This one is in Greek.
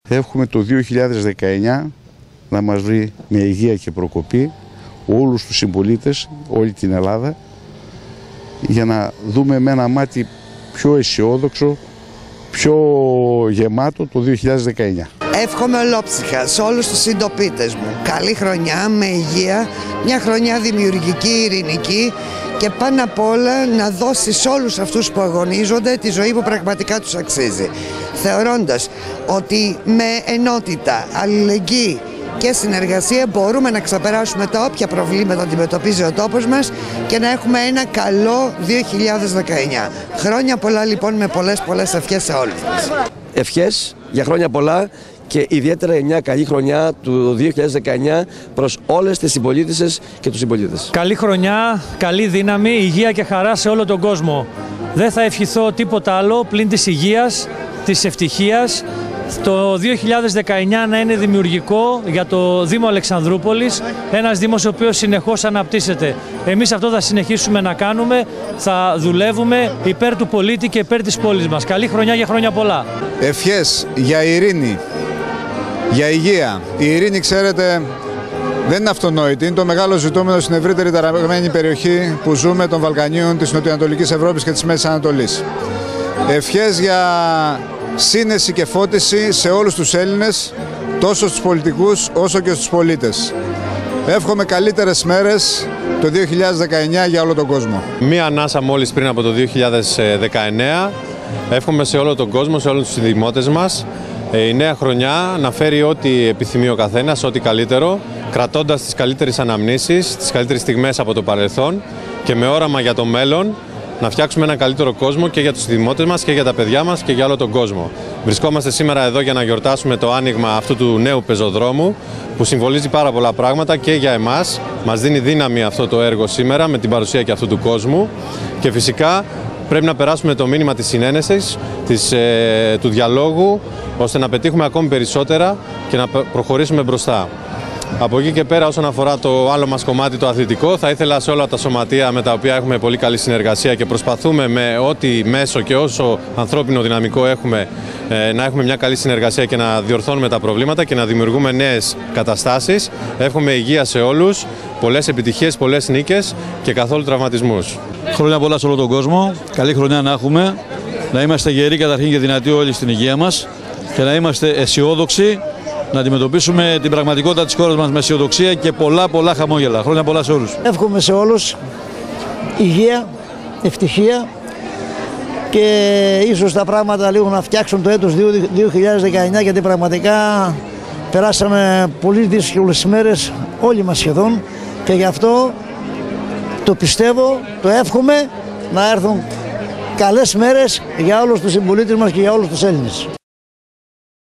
Εύχομαι το 2019 να μας βρει με υγεία και προκοπή όλους τους συμπολίτες, όλη την Ελλάδα, για να δούμε με ένα μάτι πιο αισιόδοξο, πιο γεμάτο το 2019. Εύχομαι ολόψυχα σε όλους τους συντοπίτες μου καλή χρονιά, με υγεία, μια χρονιά δημιουργική, ειρηνική και πάνω απ' όλα να δώσει σε όλους αυτούς που αγωνίζονται τη ζωή που πραγματικά τους αξίζει, θεωρώντας ότι με ενότητα, αλληλεγγύη και συνεργασία μπορούμε να ξεπεράσουμε τα όποια προβλήματα αντιμετωπίζει ο τόπος μας και να έχουμε ένα καλό 2019. Χρόνια πολλά λοιπόν, με πολλές ευχές σε όλους μας. Ευχές για χρόνια πολλά και ιδιαίτερα μια καλή χρονιά του 2019 προς όλες τις συμπολίτησες και τους συμπολίτες. Καλή χρονιά, καλή δύναμη, υγεία και χαρά σε όλο τον κόσμο. Δεν θα ευχηθώ τίποτα άλλο πλην της υγείας, της ευτυχίας. Το 2019 να είναι δημιουργικό για το Δήμο Αλεξανδρούπολης, ένας Δήμος ο οποίος συνεχώς αναπτύσσεται. Εμείς αυτό θα συνεχίσουμε να κάνουμε, θα δουλεύουμε υπέρ του πολίτη και υπέρ της πόλης μας. Καλή χρονιά για χρόνια πολλά. Ευχές για ειρήνη, για υγεία. Η ειρήνη, ξέρετε, δεν είναι αυτονόητη. Είναι το μεγάλο ζητούμενο στην ευρύτερη ταραγμένη περιοχή που ζούμε, των Βαλκανίων, της Νοτιοανατολικής Ευρώπης και της Μέσης Ανατολής. Ευχές για σύνεση και φώτιση σε όλους τους Έλληνες, τόσο στους πολιτικούς όσο και στους πολίτες. Εύχομαι καλύτερες μέρες το 2019 για όλο τον κόσμο. Μία ανάσα μόλις πριν από το 2019. Εύχομαι σε όλο τον κόσμο, σε όλους τους δημότες μας, η νέα χρονιά να φέρει ό,τι επιθυμεί ο καθένας, ό,τι καλύτερο, κρατώντας τις καλύτερες αναμνήσεις, τις καλύτερες στιγμές από το παρελθόν και με όραμα για το μέλλον, να φτιάξουμε έναν καλύτερο κόσμο και για τους δημότες μας και για τα παιδιά μας και για όλο τον κόσμο. Βρισκόμαστε σήμερα εδώ για να γιορτάσουμε το άνοιγμα αυτού του νέου πεζοδρόμου που συμβολίζει πάρα πολλά πράγματα και για εμάς. Μας δίνει δύναμη αυτό το έργο σήμερα με την παρουσία και αυτού του κόσμου και φυσικά πρέπει να περάσουμε το μήνυμα της συνένεσης, του διαλόγου, ώστε να πετύχουμε ακόμη περισσότερα και να προχωρήσουμε μπροστά. Από εκεί και πέρα, όσον αφορά το άλλο μας κομμάτι, το αθλητικό, θα ήθελα σε όλα τα σωματεία με τα οποία έχουμε πολύ καλή συνεργασία και προσπαθούμε με ό,τι μέσο και όσο ανθρώπινο δυναμικό έχουμε να έχουμε μια καλή συνεργασία και να διορθώνουμε τα προβλήματα και να δημιουργούμε νέες καταστάσεις. Εύχομαι υγεία σε όλους, πολλές επιτυχίες, πολλές νίκες και καθόλου τραυματισμούς. Χρόνια πολλά σε όλο τον κόσμο, καλή χρονιά να έχουμε, να είμαστε γεροί καταρχήν και δυνατοί όλοι στην υγεία μας και να είμαστε αισιόδοξοι, να αντιμετωπίσουμε την πραγματικότητα της χώρας μας με αισιοδοξία και πολλά χαμόγελα. Χρόνια πολλά σε όλους. Εύχομαι σε όλους υγεία, ευτυχία και ίσως τα πράγματα λίγο να φτιάξουν το έτος 2019, γιατί πραγματικά περάσαμε πολύ δύσκολες μέρες όλοι μας σχεδόν και γι' αυτό το πιστεύω, το εύχομαι να έρθουν καλές μέρες για όλους τους συμπολίτες μας και για όλους τους Έλληνες.